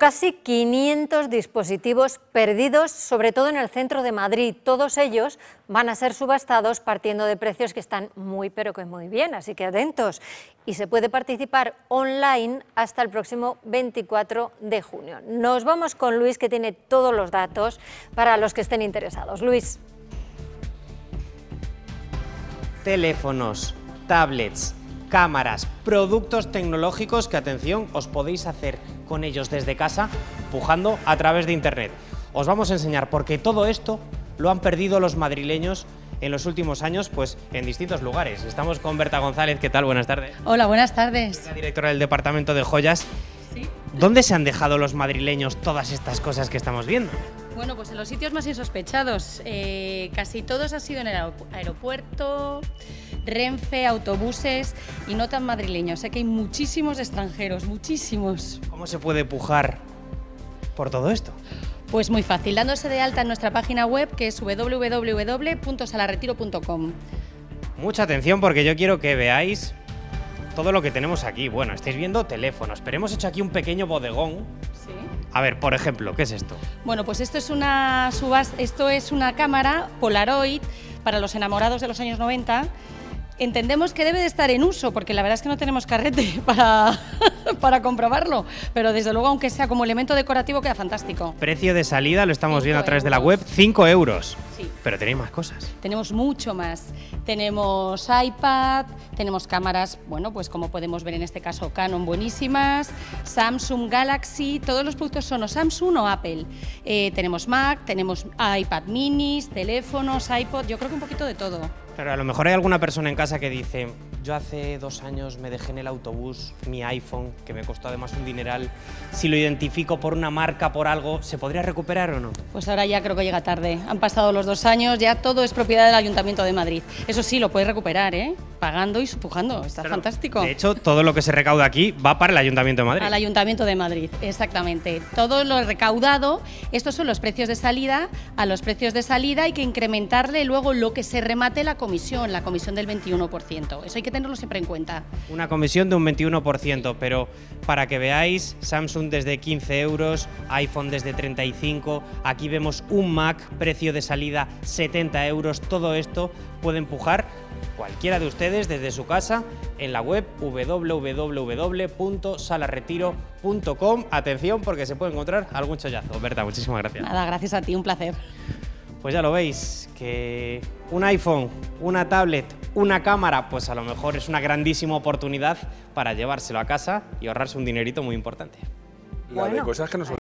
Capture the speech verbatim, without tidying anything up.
casi quinientos dispositivos perdidos, sobre todo en el centro de Madrid. Todos ellos van a ser subastados partiendo de precios que están muy pero que muy bien, así que atentos. Y se puede participar online hasta el próximo veinticuatro de junio. Nos vamos con Luis, que tiene todos los datos para los que estén interesados. Luis. Teléfonos, tablets, cámaras, productos tecnológicos que, atención, os podéis hacer con ellos desde casa, pujando a través de internet. Os vamos a enseñar porque todo esto lo han perdido los madrileños en los últimos años, pues en distintos lugares. Estamos con Berta González. ¿Qué tal? Buenas tardes. Hola, buenas tardes. Es la directora del Departamento de Joyas. ¿Sí? ¿Dónde se han dejado los madrileños todas estas cosas que estamos viendo? Bueno, pues en los sitios más insospechados. Eh, casi todos han sido en el aeropuerto, Renfe, autobuses y no tan madrileños. Sé que hay muchísimos extranjeros, muchísimos. ¿Cómo se puede pujar por todo esto? Pues muy fácil, dándose de alta en nuestra página web, que es w w w punto salarretiro punto com. Mucha atención, porque yo quiero que veáis todo lo que tenemos aquí. Bueno, estáis viendo teléfonos, pero hemos hecho aquí un pequeño bodegón. Sí. A ver, por ejemplo, ¿qué es esto? Bueno, pues esto es una subasta, esto es una cámara Polaroid para los enamorados de los años noventa. Entendemos que debe de estar en uso, porque la verdad es que no tenemos carrete para, para comprobarlo, pero desde luego, aunque sea como elemento decorativo, queda fantástico. Precio de salida, lo estamos viendo a través de la euros. web, cinco euros. Sí. Pero tenéis más cosas. Tenemos mucho más. Tenemos iPad, tenemos cámaras, bueno, pues como podemos ver en este caso Canon, buenísimas, Samsung Galaxy, todos los productos son o Samsung o Apple. Eh, tenemos Mac, tenemos iPad minis, teléfonos, iPod, yo creo que un poquito de todo. Pero a lo mejor hay alguna persona en casa que dice: yo hace dos años me dejé en el autobús mi iPhone, que me costó además un dineral. Si lo identifico por una marca, por algo, ¿se podría recuperar o no? Pues ahora ya creo que llega tarde. Han pasado los dos años, ya todo es propiedad del Ayuntamiento de Madrid. Eso sí, lo puedes recuperar, ¿eh? Pagando y pujando. Está Claro. fantástico. De hecho, todo lo que se recauda aquí va para el Ayuntamiento de Madrid. Al Ayuntamiento de Madrid, exactamente. Todo lo recaudado, estos son los precios de salida. A los precios de salida hay que incrementarle luego lo que se remate la comisión, la comisión del veintiuno por ciento. Eso hay que tenerlo siempre en cuenta. Una comisión de un veintiuno por ciento, pero para que veáis, Samsung desde quince euros, iPhone desde treinta y cinco, aquí vemos un Mac, precio de salida setenta euros, todo esto puede empujar cualquiera de ustedes desde su casa en la web w w w punto salarretiro punto com. Atención, porque se puede encontrar algún chollazo. Berta, muchísimas gracias. Nada, gracias a ti, un placer. Pues ya lo veis, que un iPhone, una tablet, una cámara, pues a lo mejor es una grandísima oportunidad para llevárselo a casa y ahorrarse un dinerito muy importante. La de cosas que nos